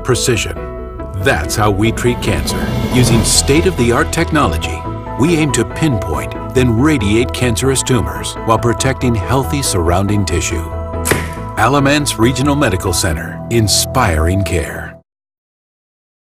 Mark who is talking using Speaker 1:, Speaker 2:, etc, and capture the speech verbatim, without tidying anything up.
Speaker 1: precision. That's how we treat cancer. Using state-of-the-art technology, we aim to pinpoint, then radiate cancerous tumors while protecting healthy surrounding tissue. Alamance Regional Medical Center, inspiring care.